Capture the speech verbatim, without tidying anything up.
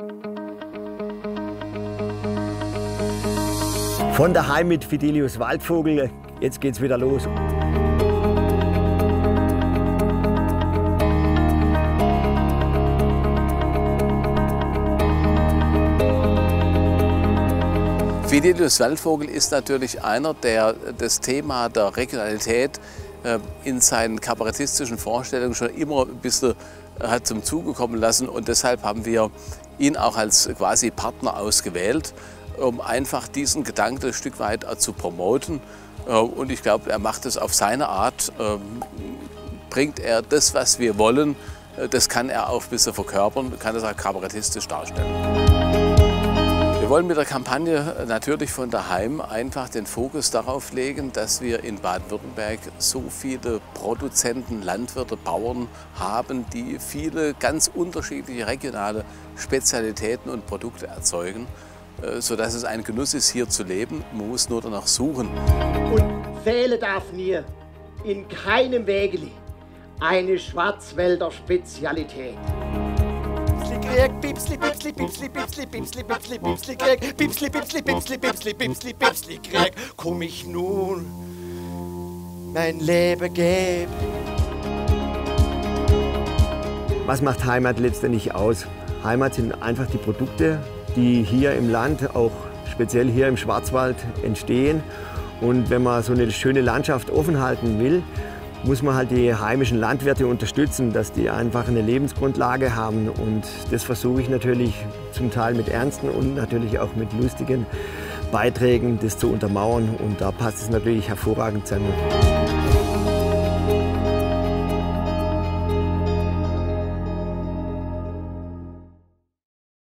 Von daheim mit Fidelius Waldvogel, jetzt geht's wieder los. Fidelius Waldvogel ist natürlich einer, der das Thema der Regionalität in seinen kabarettistischen Vorstellungen schon immer ein bisschen hat zum Zuge kommen lassen. Und deshalb haben wir ihn auch als quasi Partner ausgewählt, um einfach diesen Gedanken ein Stück weit zu promoten. Und ich glaube, er macht es auf seine Art, bringt er das, was wir wollen, das kann er auch ein bisschen verkörpern, kann das auch kabarettistisch darstellen. Wir wollen mit der Kampagne natürlich von daheim einfach den Fokus darauf legen, dass wir in Baden-Württemberg so viele Produzenten, Landwirte, Bauern haben, die viele ganz unterschiedliche regionale Spezialitäten und Produkte erzeugen, sodass es ein Genuss ist, hier zu leben. Man muss nur danach suchen. Und fehlen darf mir in keinem Wägeli eine Schwarzwälder Spezialität. Pipsli, Pipsli, Pipsli, Pipsli, Pipsli, Pipsli, Pipsli, Krieg, Pipsli, Pipsli, Pipsli, Pipsli, Pipsli, Pipsli, Krieg, komm ich nun mein Leben geben. Was macht Heimat letztendlich aus? Heimat sind einfach die Produkte, die hier im Land, auch speziell hier im Schwarzwald, entstehen. Und wenn man so eine schöne Landschaft offen halten will, muss man halt die heimischen Landwirte unterstützen, dass die einfach eine Lebensgrundlage haben. Und das versuche ich natürlich zum Teil mit ernsten und natürlich auch mit lustigen Beiträgen, das zu untermauern. Und da passt es natürlich hervorragend zusammen.